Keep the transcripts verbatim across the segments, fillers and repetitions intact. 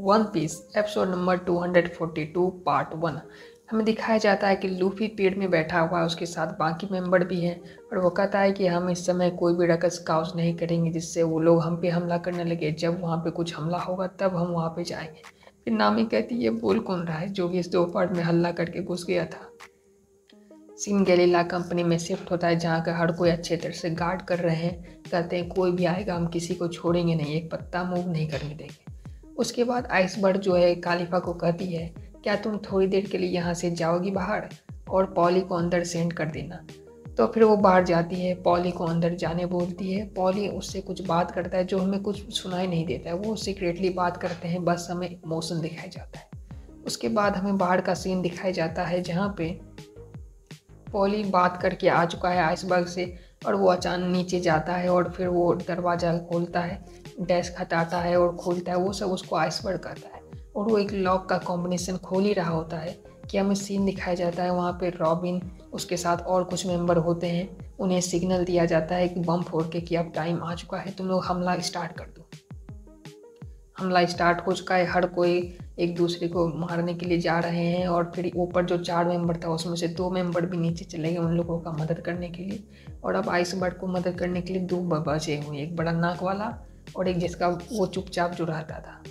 One piece episode number two forty two part one. हमें दिखाया जाता है कि लूफी पेड़ में बैठा हुआ है, उसके साथ बाकी मेंबर भी हैं और वो कहता है कि हम इस समय कोई भी रकस काउस नहीं करेंगे जिससे वो लोग हम पे हमला करने लगे। जब वहाँ पे कुछ हमला होगा तब हम वहाँ पे जाएंगे। फिर नामी कहती है बोल कौन रहा है जो कि इस दो पार्ट में हल्ला करके घुस गया था। सीन गैलीला कंपनी में शिफ्ट होता है जहाँ का हर कोई अच्छे तरह से गार्ड कर रहे हैं। कहते हैं कोई भी आएगा हम किसी को छोड़ेंगे नहीं, एक पत्ता मूव नहीं करने देंगे। उसके बाद आइसबर्ग जो है कालिफा को कहती है क्या तुम थोड़ी देर के लिए यहाँ से जाओगी बाहर और पॉली को अंदर सेंड कर देना। तो फिर वो बाहर जाती है, पॉली को अंदर जाने बोलती है। पॉली उससे कुछ बात करता है जो हमें कुछ सुनाई नहीं देता है, वो सीक्रेटली बात करते हैं, बस हमें इमोशन दिखाया जाता है। उसके बाद हमें बाहर का सीन दिखाया जाता है जहाँ पे पॉली बात करके आ चुका है आइसबर्ग से और वो अचानक नीचे जाता है और फिर वो दरवाज़ा खोलता है, डेस्क हटाता है और खोलता है। वो सब उसको आइसबर्ग कहता है और वो एक लॉक का कॉम्बिनेशन खोल ही रहा होता है कि हमें सीन दिखाया जाता है। वहाँ पे रॉबिन उसके साथ और कुछ मेंबर होते हैं, उन्हें सिग्नल दिया जाता है कि बम फोड़ के कि अब टाइम आ चुका है, तुम लोग हमला स्टार्ट कर दो। हमला स्टार्ट हो चुका है, हर कोई एक दूसरे को मारने के लिए जा रहे हैं और फिर ऊपर जो चार मेंबर था उसमें से दो मेंबर भी नीचे चले गए उन लोगों का मदद करने के लिए। और अब आइसबर्ग को मदद करने के लिए दो बचे हुए, एक बड़ा नाक वाला और एक जिसका वो चुपचाप जो रहता था।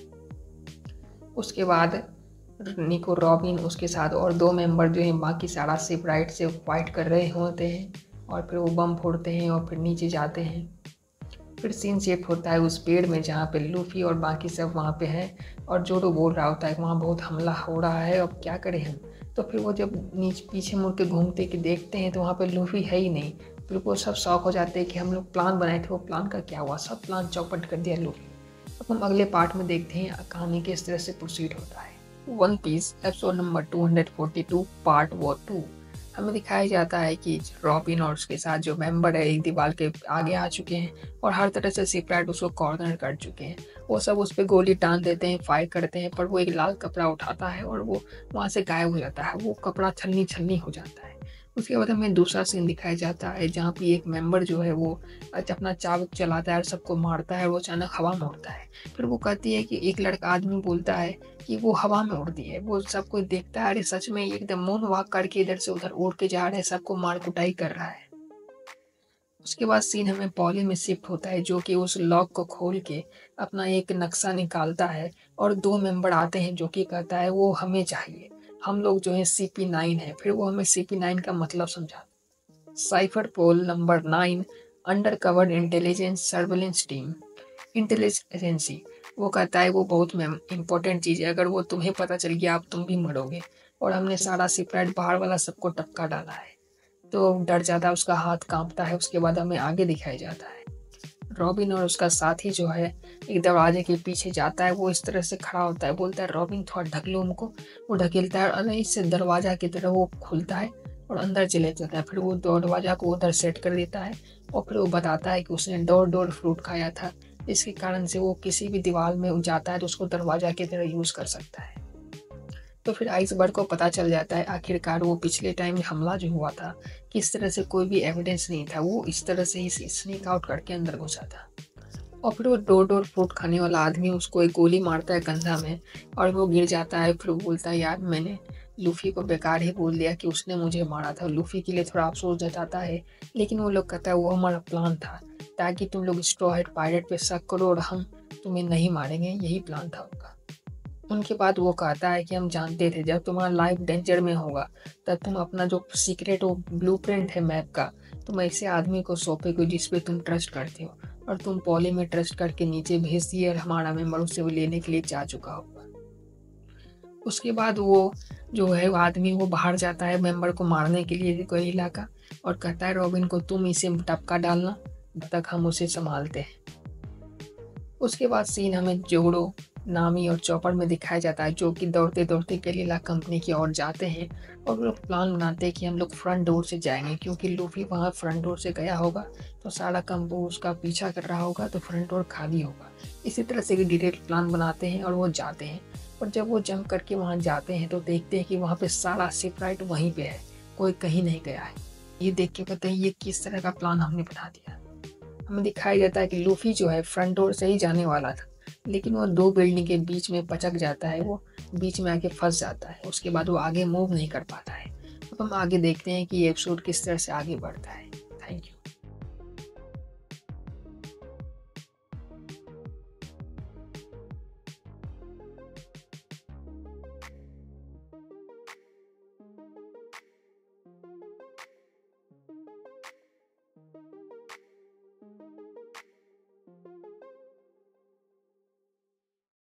उसके बाद निको रॉबिन उसके साथ और दो मेंबर जो हैं बाकी सारा शिप राइट से फाइट कर रहे होते हैं और फिर वो बम फोड़ते हैं और फिर नीचे जाते हैं। फिर सीन शिफ्ट होता है उस पेड़ में जहाँ पे लूफी और बाकी सब वहाँ पे हैं और जोडो बोल रहा होता है कि वहाँ बहुत हमला हो रहा है, अब क्या करें हम। तो फिर वो जब नीचे पीछे मुड़ के घूमते कि देखते हैं तो वहाँ पे लूफी है ही नहीं। फिर वो सब शौक हो जाते हैं कि हम लोग प्लान बनाए थे, वो प्लान का क्या हुआ, सब प्लान चौपट कर दिया लूफी। अब हम अगले पार्ट में देखते हैं कहानी किस तरह से प्रोसीड होता है। One piece episode number two forty two part वो टू। हमें दिखाया जाता है कि रॉबिन और उसके साथ जो मेंबर है एक दीवार के आगे आ चुके हैं और हर तरह से शिपराइट उसको कॉर्नर कर चुके हैं। वो सब उस पर गोली टान देते हैं, फायर करते हैं, पर वो एक लाल कपड़ा उठाता है और वो वहाँ से गायब हो जाता है। वो कपड़ा छलनी छलनी हो जाता है। उसके बाद हमें दूसरा सीन दिखाया जाता है जहाँ पे एक मेंबर जो है वो अपना चाबुक चलाता है और सबको मारता है और वो अचानक हवा में उड़ता है। फिर वो कहती है कि एक लड़का आदमी बोलता है कि वो हवा में उड़ती है। वो सब कोई देखता है, अरे सच में एकदम मून वॉक करके इधर से उधर उड़ के जा रहे हैं, सबको मार कुटाई कर रहा है। उसके बाद सीन हमें पॉली में शिफ्ट होता है जो कि उस लॉक को खोल के अपना एक नक्शा निकालता है और दो मेंबर आते हैं जो कि कहता है वो हमें चाहिए, हम लोग जो है सी पी नाइन है। फिर वो हमें सी पी नाइन का मतलब समझा, cipher pol number nine, under covered intelligence surveillance team, intelligence agency. वो कहता है वो बहुत इंपॉर्टेंट चीज़ है, अगर वो तुम्हें पता चल गया आप तुम भी मरोगे। और हमने सारा सिपरेट बाहर वाला सबको टपका डाला है। तो डर जाता है, उसका हाथ कांपता है। उसके बाद हमें आगे दिखाया जाता है रॉबिन और उसका साथी जो है एक दरवाजे के पीछे जाता है। वो इस तरह से खड़ा होता है, बोलता है रॉबिन थोड़ा ढक लो हमको। वो ढकेलता है और इससे दरवाजा की तरह वो खुलता है और अंदर चले जाता है। फिर वो दरवाजा को उधर सेट कर देता है और फिर वो बताता है कि उसने डोर डोर फ्रूट खाया था, इसके कारण से वो किसी भी दीवार में जाता है तो उसको दरवाजा की तरह यूज़ कर सकता है। तो फिर आइसबर्ग को पता चल जाता है आखिरकार वो पिछले टाइम हमला जो हुआ था किस तरह से कोई भी एविडेंस नहीं था, वो इस तरह से ही स्नीक आउट करके अंदर घुसा था। और फिर वो डोर डोर फ्रूट खाने वाला आदमी उसको एक गोली मारता है कंधा में और वो गिर जाता है। फिर वो बोलता है यार मैंने लूफी को बेकार ही बोल दिया कि उसने मुझे मारा था। लूफी के लिए थोड़ा अफसोस जताता है, लेकिन वो लोग कहता है वो हमारा प्लान था ताकि तुम लोग स्ट्रॉ हेड पायरेट पे शक करो और हम तुम्हें नहीं मारेंगे, यही प्लान था उनका। उनके बाद वो कहता है कि हम जानते थे जब तुम्हारा लाइफ डेंजर में होगा तब तुम अपना जो सीक्रेट वो ब्लूप्रिंट है मैप का, तुम ऐसे आदमी को सौंपेगे जिस पे तुम ट्रस्ट करते हो, और तुम पॉली में ट्रस्ट करके नीचे भेज दिए और हमारा मेंबर उससे वो लेने के लिए जा चुका होगा। उसके बाद वो जो है वो आदमी वो बाहर जाता है मेंबर को मारने के लिए कोई इलाका और कहता है रॉबिन को तुम इसे टपका डालना, तब तक हम उसे संभालते हैं। उसके बाद सीन हमें जोड़ो, नामी और चॉपर में दिखाया जाता है जो कि दौड़ते दौड़ते गैलीला कंपनी की ओर जाते हैं और वो लोग प्लान बनाते हैं कि हम लोग फ्रंट डोर से जाएंगे क्योंकि लूफी वहाँ फ्रंट डोर से गया होगा तो सारा कंपो उसका पीछा कर रहा होगा तो फ्रंट डोर खाली होगा। इसी तरह से डिटेल प्लान बनाते हैं और वो जाते हैं। और जब वो जंप करके वहाँ जाते हैं तो देखते हैं कि वहाँ पे सारा शिपराइट वहीं पे है, कोई कहीं नहीं गया है। ये देख के कहते हैं ये किस तरह का प्लान हमने बना दिया। हमें दिखाया जाता है कि लूफी जो है फ्रंट डोर से ही जाने वाला था, लेकिन वो दो बिल्डिंग के बीच में पचक जाता है, वो बीच में आके फंस जाता है। उसके बाद वो आगे मूव नहीं कर पाता है। अब हम आगे देखते हैं कि ये एपिसोड किस तरह से आगे बढ़ता है। Thank you.